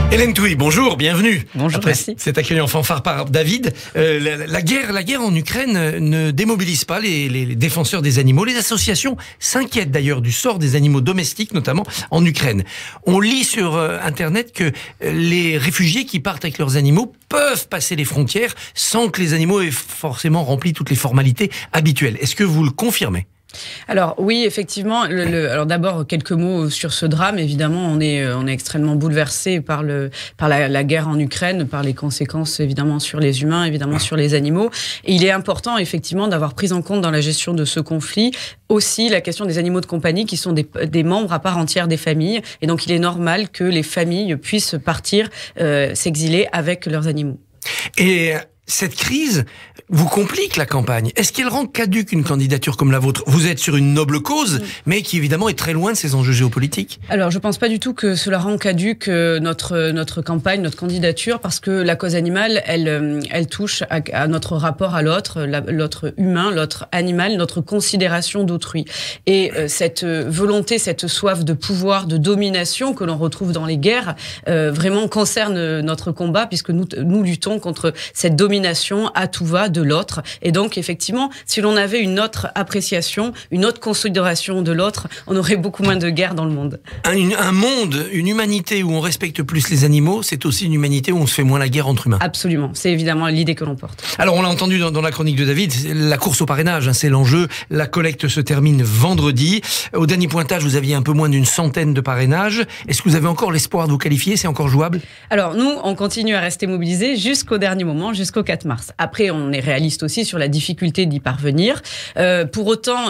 Hélène Touy, bonjour, bienvenue. Bonjour, merci. C'est accueilli en fanfare par David. La guerre en Ukraine ne démobilise pas les défenseurs des animaux. Les associations s'inquiètent d'ailleurs du sort des animaux domestiques, notamment en Ukraine. On lit sur Internet que les réfugiés qui partent avec leurs animaux peuvent passer les frontières sans que les animaux aient forcément rempli toutes les formalités habituelles. Est-ce que vous le confirmez ? Alors oui, effectivement. Alors d'abord quelques mots sur ce drame. Évidemment, on est extrêmement bouleversé par la guerre en Ukraine, par les conséquences évidemment sur les humains, évidemment sur les animaux. Et il est important effectivement d'avoir pris en compte dans la gestion de ce conflit aussi la question des animaux de compagnie qui sont des membres à part entière des familles. Et donc il est normal que les familles puissent partir s'exiler avec leurs animaux. Et cette crise vous complique la campagne. Est-ce qu'elle rend caduque une candidature comme la vôtre ? Vous êtes sur une noble cause, mais qui évidemment est très loin de ses enjeux géopolitiques. Alors, je pense pas du tout que cela rend caduque notre campagne, notre candidature, parce que la cause animale, elle touche à notre rapport à l'autre, l'autre humain, l'autre animal, notre considération d'autrui. Et cette volonté, cette soif de pouvoir, de domination que l'on retrouve dans les guerres, vraiment concerne notre combat, puisque nous luttons contre cette domination à tout va de l'autre. Et donc, effectivement, si l'on avait une autre appréciation, une autre considération de l'autre, on aurait beaucoup moins de guerres dans le monde. Un monde, une humanité où on respecte plus les animaux, c'est aussi une humanité où on se fait moins la guerre entre humains. Absolument. C'est évidemment l'idée que l'on porte. Alors, on l'a entendu dans la chronique de David, la course au parrainage, c'est l'enjeu. La collecte se termine vendredi. Au dernier pointage, vous aviez un peu moins d'une centaine de parrainages. Est-ce que vous avez encore l'espoir de vous qualifier ? C'est encore jouable ? Alors, nous, on continue à rester mobilisés jusqu'au dernier moment, jusqu'au 4 mars. Après, on est réaliste aussi sur la difficulté d'y parvenir. Pour autant,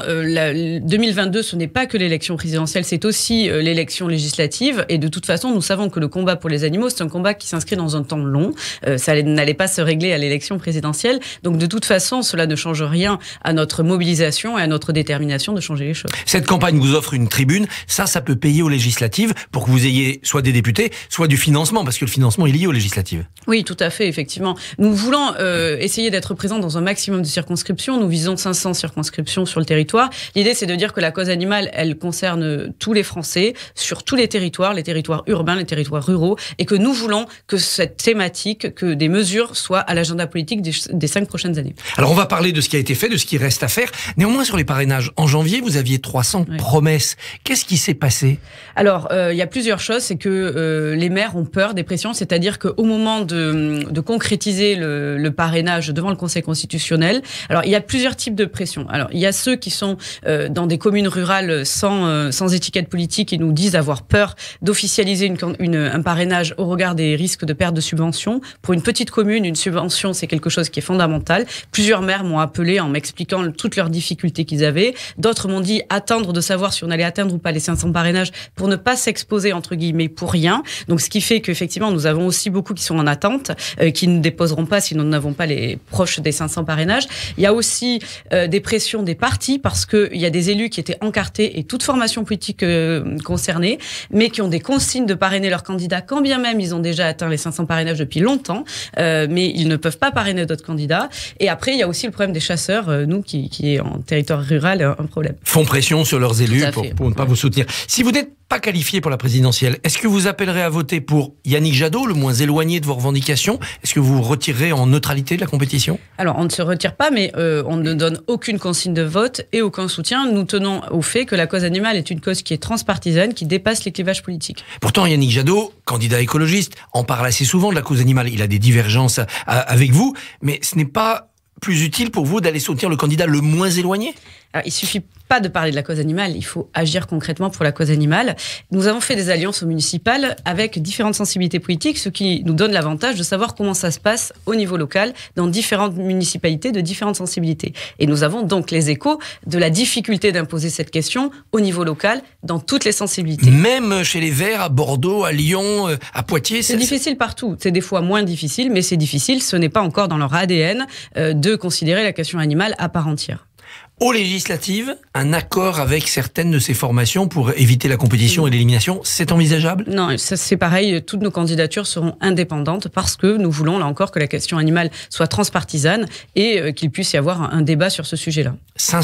2022, ce n'est pas que l'élection présidentielle, c'est aussi l'élection législative. Et de toute façon, nous savons que le combat pour les animaux, c'est un combat qui s'inscrit dans un temps long. Ça n'allait pas se régler à l'élection présidentielle. Donc, de toute façon, cela ne change rien à notre mobilisation et à notre détermination de changer les choses. Cette campagne vous offre une tribune. Ça peut payer aux législatives pour que vous ayez soit des députés, soit du financement, parce que le financement est lié aux législatives. Oui, tout à fait, effectivement. Nous voulons essayer d'être présents dans un maximum de circonscriptions. Nous visons 500 circonscriptions sur le territoire. L'idée, c'est de dire que la cause animale, elle concerne tous les Français, sur tous les territoires urbains, les territoires ruraux, et que nous voulons que cette thématique, que des mesures soient à l'agenda politique des 5 prochaines années. Alors, on va parler de ce qui a été fait, de ce qui reste à faire. Néanmoins, sur les parrainages, en janvier, vous aviez 300 promesses. Qu'est-ce qui s'est passé ? Alors, il y a plusieurs choses. C'est que les maires ont peur des pressions, c'est-à-dire qu'au moment de concrétiser le parrainage devant le Conseil constitutionnel, alors il y a plusieurs types de pression. Alors, il y a ceux qui sont dans des communes rurales sans étiquette politique et nous disent avoir peur d'officialiser un parrainage au regard des risques de perte de subvention. Pour une petite commune, une subvention, c'est quelque chose qui est fondamental. Plusieurs maires m'ont appelé en m'expliquant toutes leurs difficultés qu'ils avaient. D'autres m'ont dit attendre de savoir si on allait atteindre ou pas les 500 parrainages pour ne pas s'exposer, entre guillemets, pour rien. Donc, ce qui fait qu'effectivement, nous avons aussi beaucoup qui sont en attente, qui ne déposeront pas si nous n'avons pas les proches des 500 parrainages. Il y a aussi des pressions des partis parce qu'il y a des élus qui étaient encartés et toute formation politique concernée, mais qui ont des consignes de parrainer leurs candidats quand bien même ils ont déjà atteint les 500 parrainages depuis longtemps, mais ils ne peuvent pas parrainer d'autres candidats. Et après, il y a aussi le problème des chasseurs, nous qui est en territoire rural, un problème. Font pression sur leurs élus pour ne pas vous soutenir. Si vous n'êtes pas qualifié pour la présidentielle, est-ce que vous appellerez à voter pour Yannick Jadot, le moins éloigné de vos revendications ? Est-ce que vous vous retirerez en neutralité de la compétition ? Alors, on ne se retire pas, mais on ne donne aucune consigne de vote et aucun soutien. Nous tenons au fait que la cause animale est une cause qui est transpartisane, qui dépasse les clivages politiques. Pourtant, Yannick Jadot, candidat écologiste, en parle assez souvent de la cause animale. Il a des divergences avec vous, mais ce n'est pas plus utile pour vous d'aller soutenir le candidat le moins éloigné ? Alors, il suffit pas de parler de la cause animale, il faut agir concrètement pour la cause animale. Nous avons fait des alliances au municipal avec différentes sensibilités politiques, ce qui nous donne l'avantage de savoir comment ça se passe au niveau local, dans différentes municipalités de différentes sensibilités. Et nous avons donc les échos de la difficulté d'imposer cette question au niveau local, dans toutes les sensibilités. Même chez les Verts, à Bordeaux, à Lyon, à Poitiers. C'est difficile partout. C'est des fois moins difficile, mais c'est difficile. Ce n'est pas encore dans leur ADN de considérer la question animale à part entière. Aux législatives, un accord avec certaines de ces formations pour éviter la compétition et l'élimination, c'est envisageable ? Non, ça, c'est pareil. Toutes nos candidatures seront indépendantes parce que nous voulons, là encore, que la question animale soit transpartisane et qu'il puisse y avoir un débat sur ce sujet-là.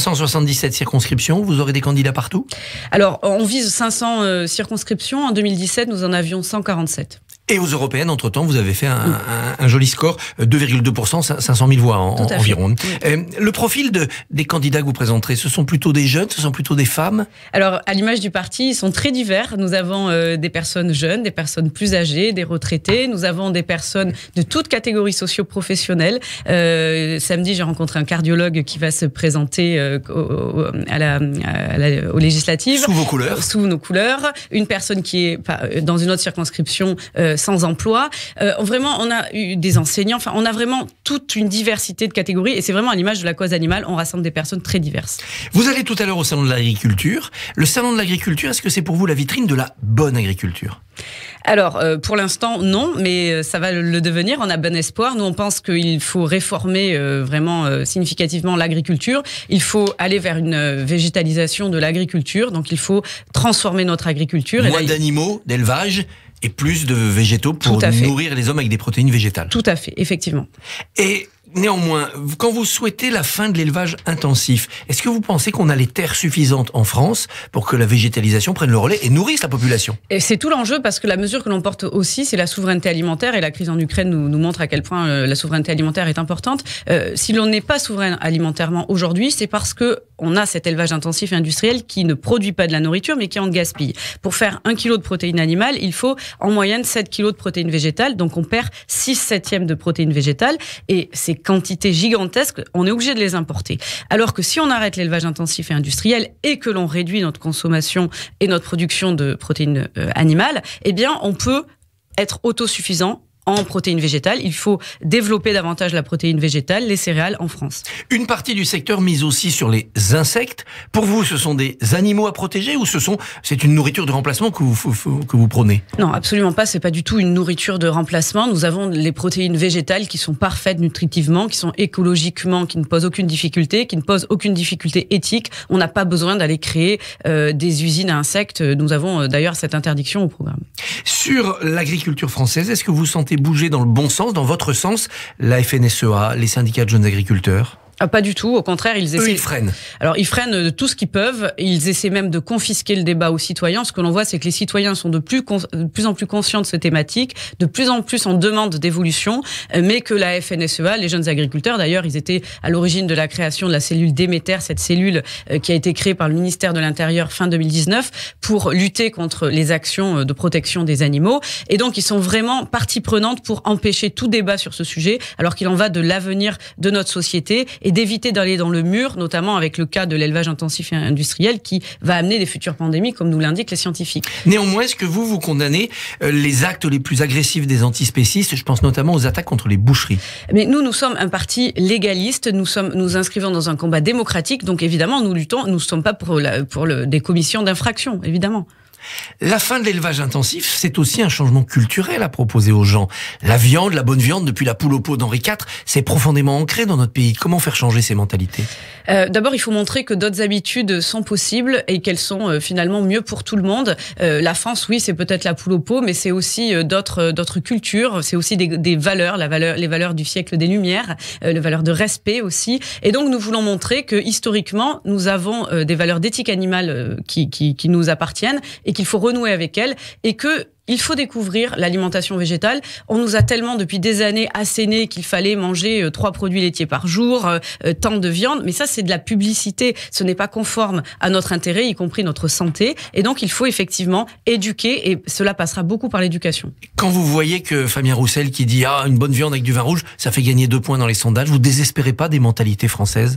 577 circonscriptions, vous aurez des candidats partout ? Alors, on vise 500 circonscriptions. En 2017, nous en avions 147. Et aux européennes, entre-temps, vous avez fait un joli score, 2,2%, 500 000 voix environ. Le profil des candidats que vous présenterez, ce sont plutôt des jeunes, ce sont plutôt des femmes? Alors, à l'image du parti, ils sont très divers. Nous avons des personnes jeunes, des personnes plus âgées, des retraités. Nous avons des personnes de toutes catégories socio-professionnelles. Samedi, j'ai rencontré un cardiologue qui va se présenter aux législatives. Sous vos couleurs. Sous nos couleurs. Une personne qui est dans une autre circonscription sans emploi. Vraiment, on a eu des enseignants. Enfin, on a vraiment toute une diversité de catégories. Et c'est vraiment à l'image de la cause animale. On rassemble des personnes très diverses. Vous allez tout à l'heure au Salon de l'agriculture. Le Salon de l'agriculture, est-ce que c'est pour vous la vitrine de la bonne agriculture? Alors, pour l'instant, non, mais ça va le devenir. On a bon espoir. Nous, on pense qu'il faut réformer vraiment significativement l'agriculture. Il faut aller vers une végétalisation de l'agriculture. Donc, il faut transformer notre agriculture. Moins d'animaux, d'élevage et plus de végétaux pour nourrir les hommes avec des protéines végétales. Tout à fait, effectivement. Et néanmoins, quand vous souhaitez la fin de l'élevage intensif, est-ce que vous pensez qu'on a les terres suffisantes en France pour que la végétalisation prenne le relais et nourrisse la population? Et c'est tout l'enjeu, parce que la mesure que l'on porte aussi, c'est la souveraineté alimentaire, et la crise en Ukraine nous montre à quel point la souveraineté alimentaire est importante. Si l'on n'est pas souverain alimentairement aujourd'hui, c'est parce que on a cet élevage intensif et industriel qui ne produit pas de la nourriture, mais qui en gaspille. Pour faire 1 kg de protéines animales, il faut en moyenne 7 kg de protéines végétales, donc on perd 6/7 de protéines végétales, et ces quantités gigantesques, on est obligé de les importer. Alors que si on arrête l'élevage intensif et industriel et que l'on réduit notre consommation et notre production de protéines animales, eh bien on peut être autosuffisant en protéines végétales. Il faut développer davantage la protéine végétale, les céréales en France. Une partie du secteur mise aussi sur les insectes. Pour vous, ce sont des animaux à protéger ou c'est une nourriture de remplacement que vous prônez? Non, absolument pas. C'est pas du tout une nourriture de remplacement. Nous avons les protéines végétales qui sont parfaites nutritivement, qui sont écologiquement, qui ne posent aucune difficulté, qui ne posent aucune difficulté éthique. On n'a pas besoin d'aller créer des usines à insectes. Nous avons d'ailleurs cette interdiction au programme. Sur l'agriculture française, est-ce que vous sentez bouger dans le bon sens, dans votre sens, la FNSEA, les syndicats de jeunes agriculteurs? Pas du tout, au contraire, ils essaient... Eux, ils freinent. Alors, ils freinent tout ce qu'ils peuvent, ils essaient même de confisquer le débat aux citoyens. Ce que l'on voit, c'est que les citoyens sont de plus en plus conscients de ces thématiques, de plus en plus en demande d'évolution, mais que la FNSEA, les jeunes agriculteurs, d'ailleurs, ils étaient à l'origine de la création de la cellule Déméter, cette cellule qui a été créée par le ministère de l'Intérieur fin 2019 pour lutter contre les actions de protection des animaux. Et donc, ils sont vraiment partie prenante pour empêcher tout débat sur ce sujet, alors qu'il en va de l'avenir de notre société et d'éviter d'aller dans le mur, notamment avec le cas de l'élevage intensif et industriel qui va amener des futures pandémies, comme nous l'indiquent les scientifiques. Néanmoins, est-ce que vous condamnez les actes les plus agressifs des antispécistes? Je pense notamment aux attaques contre les boucheries. Mais nous sommes un parti légaliste, nous inscrivons dans un combat démocratique, donc évidemment, nous luttons, nous ne sommes pas pour des commissions d'infraction, évidemment. La fin de l'élevage intensif, c'est aussi un changement culturel à proposer aux gens. La viande, la bonne viande, depuis la poule au pot d'Henri IV, c'est profondément ancré dans notre pays. Comment faire changer ces mentalités? D'abord, il faut montrer que d'autres habitudes sont possibles et qu'elles sont finalement mieux pour tout le monde. La France, oui, c'est peut-être la poule au pot, mais c'est aussi d'autres cultures, c'est aussi des valeurs, les valeurs du siècle des Lumières, les valeurs de respect aussi. Et donc, nous voulons montrer que historiquement, nous avons des valeurs d'éthique animale qui nous appartiennent et qu'il faut renouer avec elles, et que il faut découvrir l'alimentation végétale. On nous a tellement depuis des années asséné qu'il fallait manger 3 produits laitiers par jour, tant de viande, mais ça c'est de la publicité, ce n'est pas conforme à notre intérêt, y compris notre santé, et donc il faut effectivement éduquer, et cela passera beaucoup par l'éducation. Quand vous voyez que Fabien Roussel qui dit une bonne viande avec du vin rouge, ça fait gagner 2 points dans les sondages, vous désespérez pas des mentalités françaises?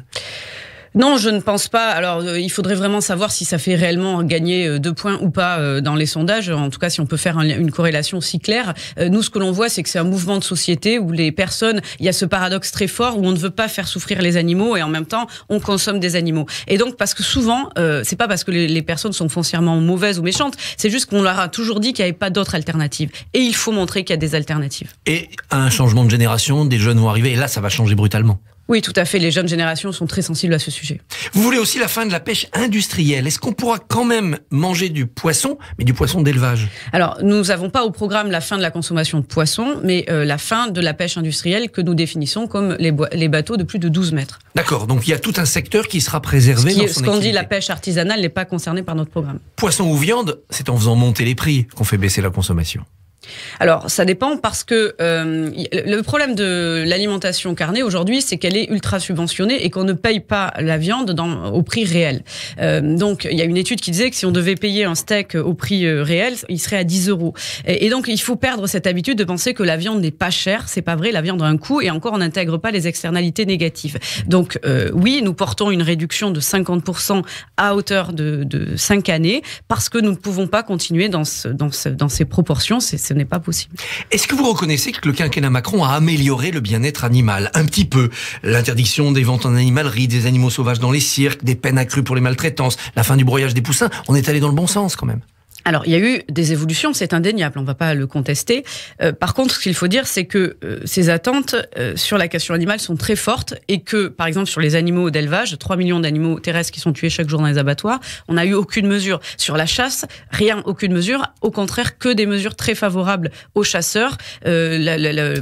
Non, je ne pense pas. Alors, il faudrait vraiment savoir si ça fait réellement gagner 2 points ou pas dans les sondages. En tout cas, si on peut faire une corrélation si claire. Nous, ce que l'on voit, c'est que c'est un mouvement de société où les personnes, il y a ce paradoxe très fort où on ne veut pas faire souffrir les animaux et en même temps, on consomme des animaux. Et donc, parce que souvent, c'est pas parce que les personnes sont foncièrement mauvaises ou méchantes, c'est juste qu'on leur a toujours dit qu'il n'y avait pas d'autres alternatives. Et il faut montrer qu'il y a des alternatives. Et un changement de génération, des jeunes vont arriver et là, ça va changer brutalement. Oui, tout à fait. Les jeunes générations sont très sensibles à ce sujet. Vous voulez aussi la fin de la pêche industrielle. Est-ce qu'on pourra quand même manger du poisson, mais du poisson d'élevage? Alors, nous n'avons pas au programme la fin de la consommation de poissons, mais la fin de la pêche industrielle que nous définissons comme les bateaux de plus de 12 mètres. D'accord, donc il y a tout un secteur qui sera préservé dans son activité. Ce qu'on dit la pêche artisanale n'est pas concernée par notre programme. Poisson ou viande, c'est en faisant monter les prix qu'on fait baisser la consommation. Alors, ça dépend parce que le problème de l'alimentation carnée aujourd'hui, c'est qu'elle est ultra subventionnée et qu'on ne paye pas la viande au prix réel. Donc, il y a une étude qui disait que si on devait payer un steak au prix réel, il serait à 10 €. Et donc, il faut perdre cette habitude de penser que la viande n'est pas chère. C'est pas vrai, la viande a un coût et encore, on n'intègre pas les externalités négatives. Donc, oui, nous portons une réduction de 50% à hauteur de 5 années parce que nous ne pouvons pas continuer dans ces proportions. Ce n'est pas possible. Est-ce que vous reconnaissez que le quinquennat Macron a amélioré le bien-être animal? Un petit peu. L'interdiction des ventes en animalerie, des animaux sauvages dans les cirques, des peines accrues pour les maltraitances, la fin du broyage des poussins. On est allé dans le bon sens quand même. Alors, il y a eu des évolutions, c'est indéniable, on ne va pas le contester. Par contre, ce qu'il faut dire, c'est que ces attentes sur la question animale sont très fortes et que, par exemple, sur les animaux d'élevage, 3 millions d'animaux terrestres qui sont tués chaque jour dans les abattoirs, on n'a eu aucune mesure. Sur la chasse, rien, aucune mesure. Au contraire, que des mesures très favorables aux chasseurs. La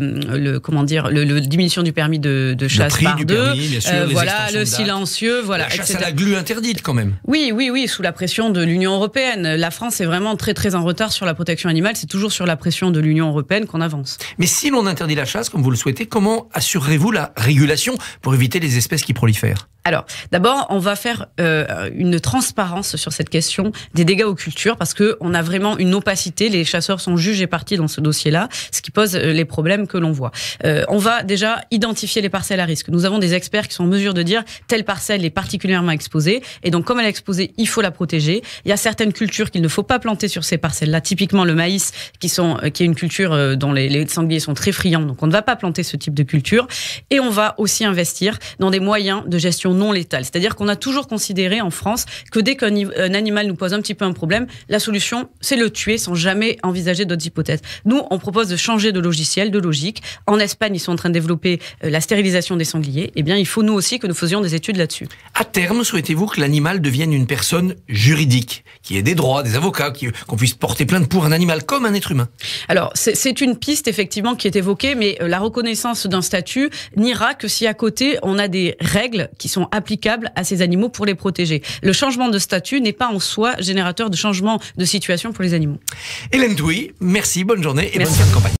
diminution du permis de chasse par 2. Voilà, le silencieux, voilà. La chasse à la glu interdite quand même. Oui, sous la pression de l'Union européenne. La France est vraiment très très en retard sur la protection animale. C'est toujours sur la pression de l'Union européenne qu'on avance. Mais si l'on interdit la chasse, comme vous le souhaitez, comment assurerez-vous la régulation pour éviter les espèces qui prolifèrent? Alors, d'abord, on va faire une transparence sur cette question des dégâts aux cultures parce que on a vraiment une opacité. Les chasseurs sont juges et parties dans ce dossier-là, ce qui pose les problèmes que l'on voit. On va déjà identifier les parcelles à risque. Nous avons des experts qui sont en mesure de dire telle parcelle est particulièrement exposée et donc comme elle est exposée, il faut la protéger. Il y a certaines cultures qu'il ne faut pas planter sur ces parcelles-là. Typiquement le maïs, qui est une culture dont les sangliers sont très friands, donc on ne va pas planter ce type de culture. Et on va aussi investir dans des moyens de gestion non létale. C'est-à-dire qu'on a toujours considéré en France que dès qu'un animal nous pose un petit peu un problème, la solution, c'est le tuer sans jamais envisager d'autres hypothèses. Nous, on propose de changer de logiciel, de logique. En Espagne, ils sont en train de développer la stérilisation des sangliers. Eh bien, il faut nous aussi que nous faisions des études là-dessus. À terme, souhaitez-vous que l'animal devienne une personne juridique, qui ait des droits, des avocats, qu'on puisse porter plainte pour un animal comme un être humain? Alors, c'est une piste, effectivement, qui est évoquée, mais la reconnaissance d'un statut n'ira que si à côté, on a des règles qui sont applicables à ces animaux pour les protéger. Le changement de statut n'est pas en soi générateur de changement de situation pour les animaux. Hélène Touy, merci, bonne journée et merci. bonne fin de campagne.